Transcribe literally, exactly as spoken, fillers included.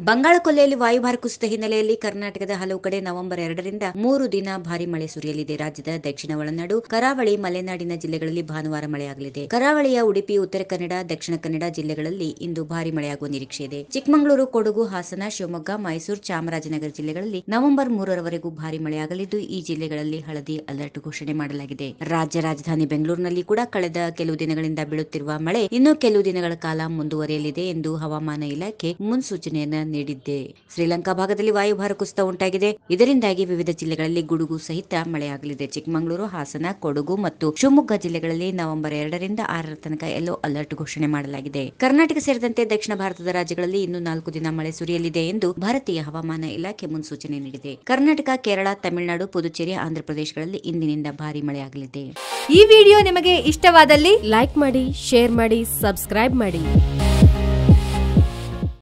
ಬಂಗಾಳಕೊಲ್ಲಿಯಲ್ಲಿ ವಾಯುಭಾರ ಕುಸಿತ ಹಿನ್ನೆಲೆಯಲ್ಲಿ ಕರ್ನಾಟಕದ ಹಲವು ಕಡೆ ನವೆಂಬರ್ ಎರಡರಿಂದ ಮೂರು ದಿನ ಭಾರಿ ಮಳೆ ಸುರಿಯಲಿದೆ. ರಾಜ್ಯದ ದಕ್ಷಿಣ ಒಳನಾಡು, ಕರಾವಳಿ, ಮಲೆನಾಡಿನ ಜಿಲ್ಲೆಗಳಲ್ಲಿ ಭಾನುವಾರ ಮಳೆಯಾಗಲಿದೆ. ಕರಾವಳಿಯ ಉಡುಪಿ, ಉತ್ತರ ಕನ್ನಡ, ದಕ್ಷಿಣ ಕನ್ನಡ ಜಿಲ್ಲೆಗಳಲ್ಲಿ ಇಂದು ಭಾರಿ ಮಳೆಯಾಗುವ ನಿರೀಕ್ಷೆ ಇದೆ. ಚಿಕ್ಕಮಗಳೂರು, ಕೊಡಗು, ಹಾಸನ, ಶಿವಮೊಗ್ಗ, ಮೈಸೂರು, ಚಾಮರಾಜನಗರ ಜಿಲ್ಲೆಗಳಲ್ಲಿ ನವೆಂಬರ್ ಮೂರರವರೆಗೂ ಭಾರಿ ಮಳೆಯಾಗಲಿದ್ದು, ಈ ಜಿಲ್ಲೆಗಳಲ್ಲಿ ಹಳದಿ ಅಲರ್ಟ್ ಘೋಷಣೆ ಮಾಡಲಾಗಿದೆ. ರಾಜ್ಯ ರಾಜಧಾನಿ ಬೆಂಗಳೂರಿನಲ್ಲಿ ಕೂಡ ಕಳೆದ ಕೆಲವು ದಿನಗಳಿಂದ ಬೀಳುತ್ತಿರುವ ಮಳೆ ಇನ್ನೂ ಕೆಲವು ದಿನಗಳ ಕಾಲ ಮುಂದುವರಿಯಲಿದೆ ಎಂದು ಹವಾಮಾನ ಇಲಾಖೆ ಮುನ್ಸೂಚನೆಯನ್ನ ನೀಡಿದೆ. ಶ್ರೀಲಂಕಾ ಭಾಗದಲ್ಲಿ ವಾಯುಭಾರ ಕುಸಿತ ಉಂಟಾಗಿದೆ. ಇದರಿಂದಾಗಿ ವಿವಿಧ ಜಿಲ್ಲೆಗಳಲ್ಲಿ ಗುಡುಗು ಸಹಿತ ಮಳೆಯಾಗಲಿದೆ. ಚಿಕ್ಕಮಗಳೂರು, ಹಾಸನ, ಕೊಡಗು ಮತ್ತು ಶಿವಮೊಗ್ಗ ಜಿಲ್ಲೆಗಳಲ್ಲಿ ನವೆಂಬರ್ ಎರಡರಿಂದ ಆರರ ತನಕ ಯೆಲ್ಲೋ ಅಲರ್ಟ್ ಘೋಷಣೆ ಮಾಡಲಾಗಿದೆ. ಕರ್ನಾಟಕ ಸೇರಿದಂತೆ ದಕ್ಷಿಣ ಭಾರತದ ರಾಜ್ಯಗಳಲ್ಲಿ ಇನ್ನು ನಾಲ್ಕು ದಿನ ಮಳೆ ಸುರಿಯಲಿದೆ ಎಂದು ಭಾರತೀಯ ಹವಾಮಾನ ಇಲಾಖೆ ಮುನ್ಸೂಚನೆ ನೀಡಿದೆ. ಕರ್ನಾಟಕ, ಕೇರಳ, ತಮಿಳುನಾಡು, ಪುದುಚೇರಿ, ಆಂಧ್ರಪ್ರದೇಶಗಳಲ್ಲಿ ಇಂದಿನಿಂದ ಭಾರಿ ಮಳೆಯಾಗಲಿದೆ. ಈ ವಿಡಿಯೋ ನಿಮಗೆ ಇಷ್ಟವಾದಲ್ಲಿ ಲೈಕ್ ಮಾಡಿ, ಶೇರ್ ಮಾಡಿ, ಸಬ್ಸ್ಕ್ರೈಬ್ ಮಾಡಿ.